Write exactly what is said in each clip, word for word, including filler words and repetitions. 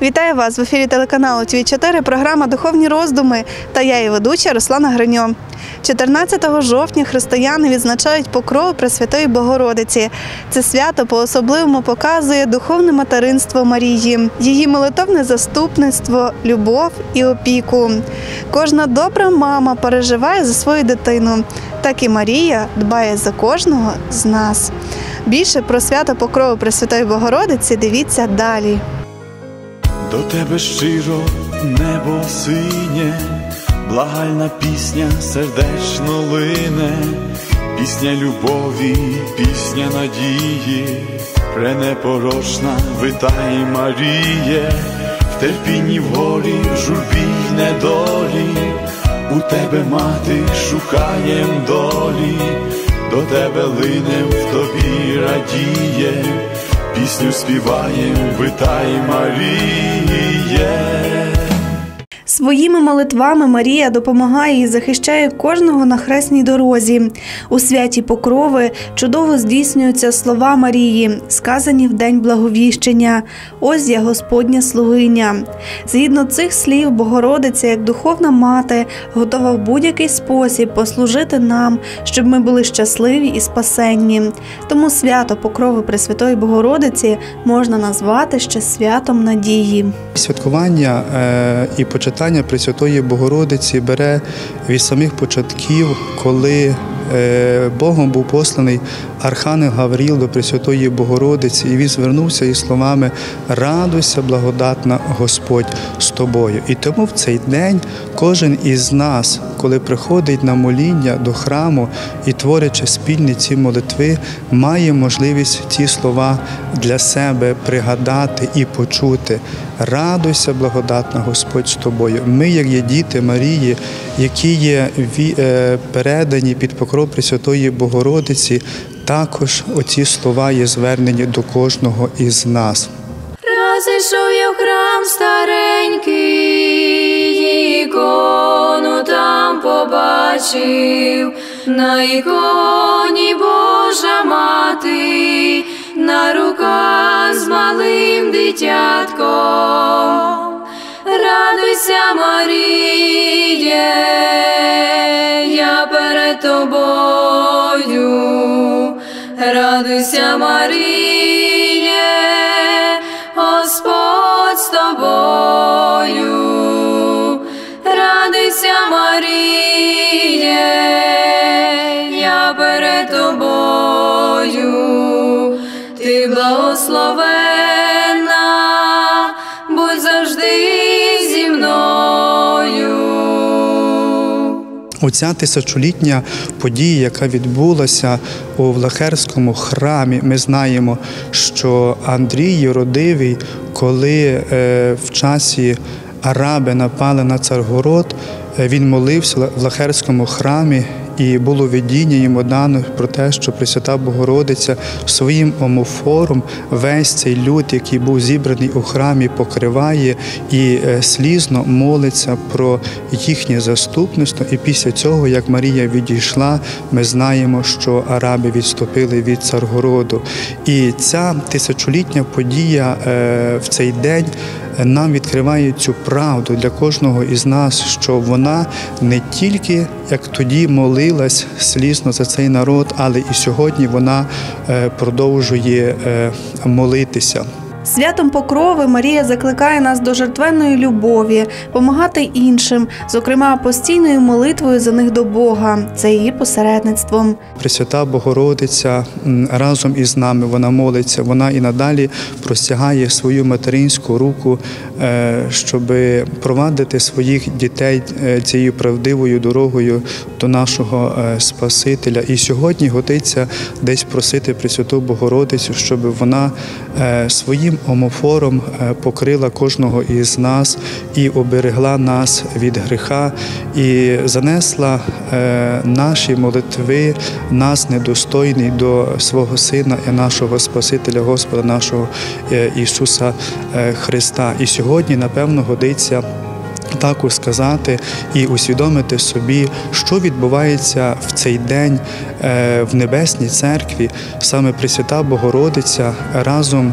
Вітаю вас в ефірі телеканалу Т В чотири, програма «Духовні роздуми» та я, її ведуча Руслана Гриньо. чотирнадцятого жовтня християни відзначають Покров Пресвятої Богородиці. Це свято по-особливому показує духовне материнство Марії, її молитовне заступництво, любов і опіку. Кожна добра мама переживає за свою дитину, так і Марія дбає за кожного з нас. Більше про свято Покрову Пресвятої Богородиці дивіться далі. До тебе щиро небо синє, благальна пісня сердечно лине, пісня любові, пісня надії, пренепорочна витай Маріє, в терпінні, в горі, в журбі й недолі, у тебе, мати, шукаєм долі, до тебе линем, в тобі радіє, пісню співаєм, витай Маріє. Своїми молитвами Марія допомагає і захищає кожного на хресній дорозі. У святі Покрови чудово здійснюються слова Марії, сказані в день Благовіщення «Ось я Господня слугиня». Згідно цих слів, Богородиця, як духовна мати, готова в будь-який спосіб послужити нам, щоб ми були щасливі і спасенні. Тому свято Покрови Пресвятої Богородиці можна назвати ще святом надії. Святкування е, і почитання Пресвятої Богородиці бере від самих початків, коли е, Богом був посланий Архангел Гавриїл до Пресвятої Богородиці, і він звернувся із словами «Радуйся, благодатна Господь з тобою». І тому в цей день кожен із нас, коли приходить на моління до храму і творячи спільні ці молитви, має можливість ці слова для себе пригадати і почути. «Радуйся, благодатна Господь з тобою». Ми, як є діти Марії, які є передані під покров Пресвятої Богородиці, також оці слова є звернені до кожного із нас. Раз ішов я в храм старенький, ікону там побачив, на іконі Божа мати, на руках з малим дитятком. Радуйся, Маріє, я перед тобою. Радуйся, Маріє, Господь з тобою. Радуйся, Маріє, я перед тобою. Ти благословенна, будь завжди зі мною. Оця тисячолітня подія, яка відбулася у Влахерському храмі, ми знаємо, що Андрій Єродивий, коли в часі араби напали на Царгород, він молився в Влахерському храмі, і було видіння йому дано про те, що Пресвята Богородиця своїм омофором весь цей люд, який був зібраний у храмі, покриває і слізно молиться про їхнє заступництво. І після цього, як Марія відійшла, ми знаємо, що араби відступили від Царгороду. І ця тисячолітня подія в цей день нам відкриває цю правду для кожного із нас, що вона не тільки, як тоді, молилась слізно за цей народ, але і сьогодні вона продовжує молитися. Святом Покрови Марія закликає нас до жертвенної любові, помагати іншим, зокрема постійною молитвою за них до Бога, за її посередництвом. Пресвята Богородиця разом із нами, вона молиться, вона і надалі простягає свою материнську руку, щоб провадити своїх дітей цією правдивою дорогою до нашого Спасителя. І сьогодні годиться десь просити Пресвяту Богородицю, щоб вона своїм омофором покрила кожного із нас і оберегла нас від гріха, і занесла наші молитви, нас недостойний, до свого Сина і нашого Спасителя, Господа нашого Ісуса Христа. І сьогодні, напевно, годиться також сказати і усвідомити собі, що відбувається в цей день в Небесній Церкві. Саме Пресвята Богородиця разом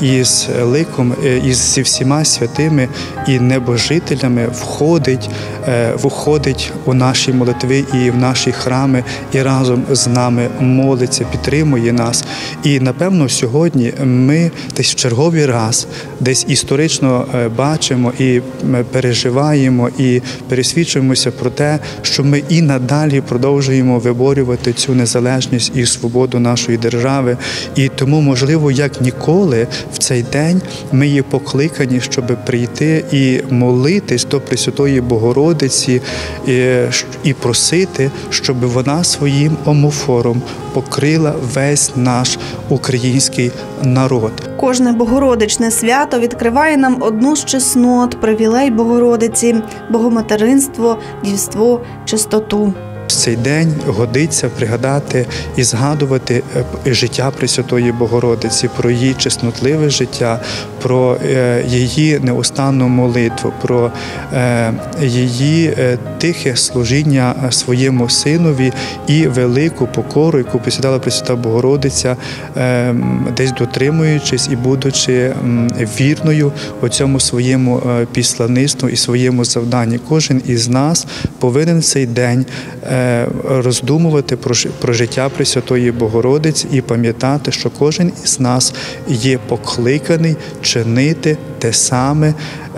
із ликом, із зі всіма святими і небожителями входить, входить у наші молитви і в наші храми, і разом з нами молиться, підтримує нас. І, напевно, сьогодні ми десь в черговий раз, десь історично бачимо і переживаємо, і пересвідчуємося про те, що ми і надалі продовжуємо виборювати цю незалежність і свободу нашої держави. І тому, можливо, як ніколи в цей день ми є покликані, щоб прийти і молитись до Пресвятої Богородиці і, і просити, щоб вона своїм омофором покрила весь наш український народ. Кожне богородичне свято відкриває нам одну з чеснот, привілей Богородиці – богоматеринство, дівство, чистоту. В цей день годиться пригадати і згадувати життя Пресвятої Богородиці, про її чеснотливе життя, про її неустанну молитву, про її тихе служіння своєму синові і велику покору, яку посідала Пресвята Богородиця, десь дотримуючись і будучи вірною у цьому своєму післанництву і своєму завданні. Кожен із нас повинен цей день роздумувати про життя Пресвятої Богородиці і пам'ятати, що кожен із нас є покликаний чинити те саме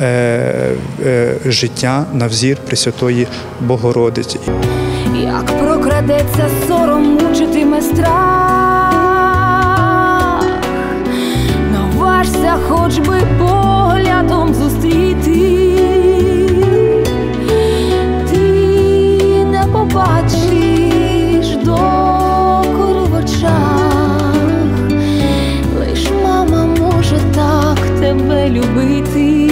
життя на взір Пресвятої Богородиці. Як прокрадеться сором, мучитиме страх, наважся хоч би поглядом зустріти. Побачиш докору в очах, лиш мама може так тебе любити.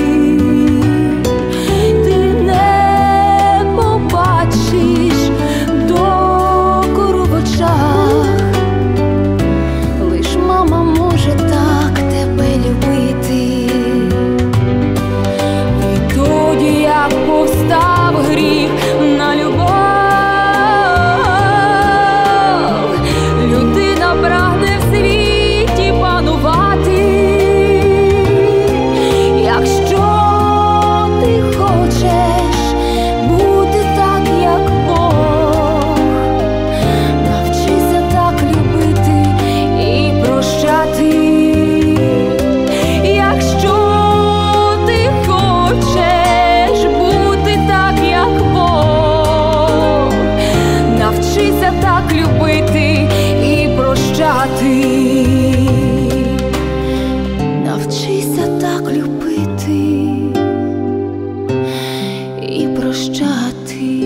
Ти не побачиш докору в очах, лиш мама може так тебе любити. І тоді як повстав гріх на любов, навчися так любити і прощати.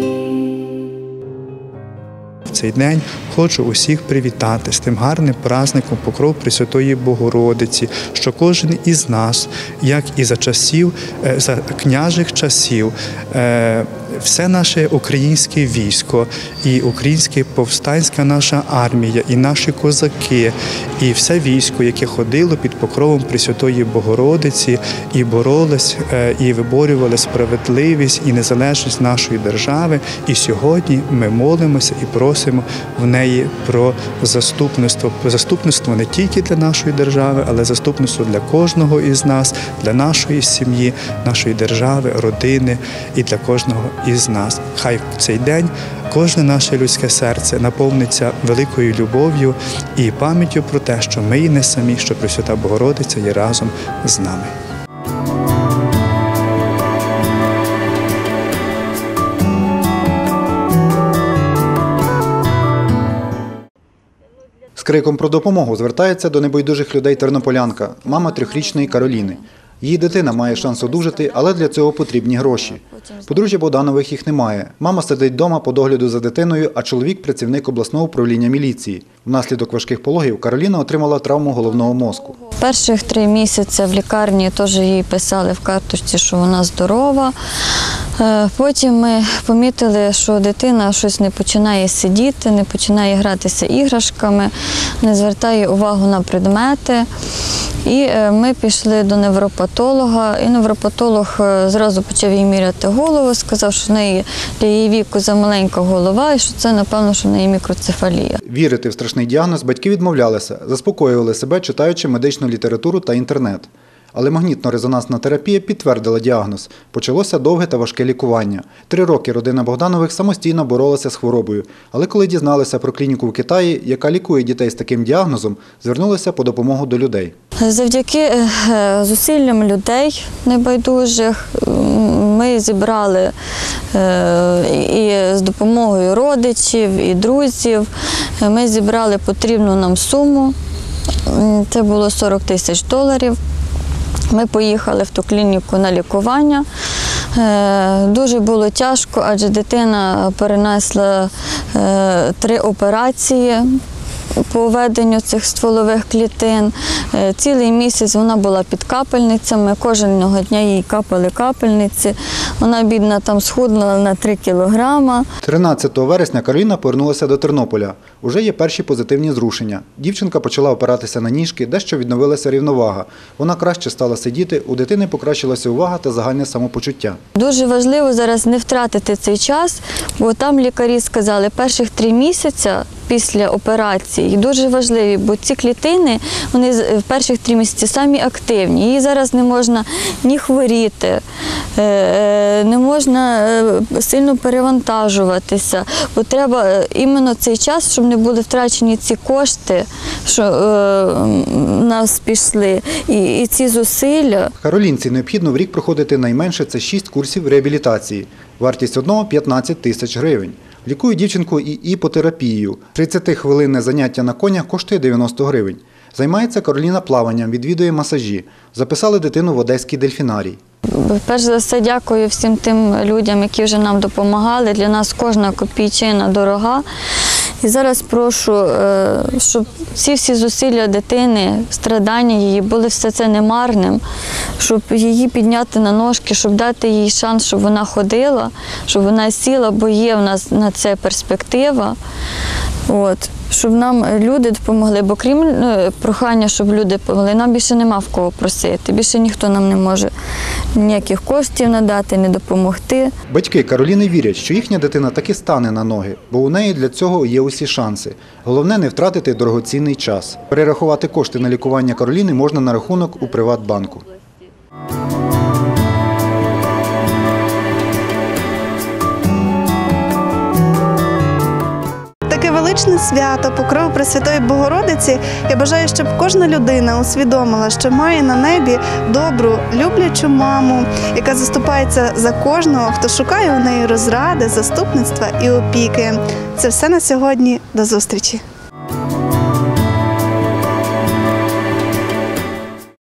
В цей день хочу усіх привітати з тим гарним праздником Покров Пресвятої Богородиці, що кожен із нас, як і за часів, за княжих часів, все наше українське військо, і українська повстанська наша армія, і наші козаки, і все військо, яке ходило під покровом Пресвятої Богородиці і боролось, і виборювали справедливість і незалежність нашої держави. І сьогодні ми молимося і просимо в неї про заступництво. Про заступництво не тільки для нашої держави, але заступництво для кожного із нас, для нашої сім'ї, нашої держави, родини і для кожного із нас. Хай в цей день кожне наше людське серце наповниться великою любов'ю і пам'яттю про те, що ми і не самі, що Пресвята Богородиця є разом з нами. З криком про допомогу звертається до небайдужих людей тернополянка, мама трьохрічної Кароліни. Її дитина має шанс одужати, але для цього потрібні гроші. Подружжя Богданових їх немає. Мама сидить вдома по догляду за дитиною, а чоловік – працівник обласного управління міліції. Внаслідок важких пологів Кароліна отримала травму головного мозку. Перших три місяці в лікарні теж їй писали в карточці, що вона здорова. Потім ми помітили, що дитина щось не починає сидіти, не починає гратися іграшками, не звертає увагу на предмети. І ми пішли до невропатолога, і невропатолог зразу почав їй міряти голову, сказав, що в неї для її віку замаленька голова, і що це, напевно, що в неї мікроцефалія. Вірити в страшний діагноз батьки відмовлялися, заспокоювали себе, читаючи медичну літературу та інтернет. Але магнітно-резонансна терапія підтвердила діагноз. Почалося довге та важке лікування. Три роки родина Богданових самостійно боролася з хворобою. Але коли дізналися про клініку в Китаї, яка лікує дітей з таким діагнозом, звернулися по допомогу до людей. Завдяки зусиллям людей небайдужих ми зібрали і з допомогою родичів, і друзів, ми зібрали потрібну нам суму. Це було сорок тисяч доларів. Ми поїхали в ту клініку на лікування. Дуже було тяжко, адже дитина перенесла три операції по введенню цих стволових клітин. Цілий місяць вона була під капельницями, кожного дня їй капали капельниці. Вона, бідна, там схудла на три кілограми. тринадцятого вересня Кароліна повернулася до Тернополя. Уже є перші позитивні зрушення. Дівчинка почала опиратися на ніжки, дещо відновилася рівновага. Вона краще стала сидіти, у дитини покращилася увага та загальне самопочуття. Дуже важливо зараз не втратити цей час, бо там лікарі сказали, перших три місяці після операції дуже важливі, бо ці клітини, вони в перших три місяці самі активні. Їй зараз не можна ні хворіти, не можна сильно перевантажуватися, бо треба іменно цей час, щоб не були втрачені ці кошти, що в нас пішли, і, і ці зусилля. Каролінці необхідно в рік проходити найменше це шість курсів реабілітації. Вартість одного – п'ятнадцять тисяч гривень. Лікують дівчинку і іпотерапією. тридцятихвилинне заняття на конях коштує дев'яносто гривень. Займається Кароліна плаванням, відвідує масажі. Записали дитину в Одеський дельфінарій. Перш за все, дякую всім тим людям, які вже нам допомагали. Для нас кожна копійчина дорога. І зараз прошу, щоб ці всі зусилля дитини, страдання її, були все це немарним, щоб її підняти на ножки, щоб дати їй шанс, щоб вона ходила, щоб вона сіла, бо є в нас на це перспектива. От. Щоб нам люди допомогли, бо крім ну, прохання, щоб люди допомогли, нам більше нема в кого просити, більше ніхто нам не може ніяких коштів надати, не допомогти. Батьки Кароліни вірять, що їхня дитина таки стане на ноги, бо у неї для цього є усі шанси. Головне – не втратити дорогоцінний час. Перерахувати кошти на лікування Кароліни можна на рахунок у Приватбанку. Величне свято Покрови Пресвятої Богородиці. Я бажаю, щоб кожна людина усвідомила, що має на небі добру, люблячу маму, яка заступається за кожного, хто шукає у неї розради, заступництва і опіки. Це все на сьогодні. До зустрічі!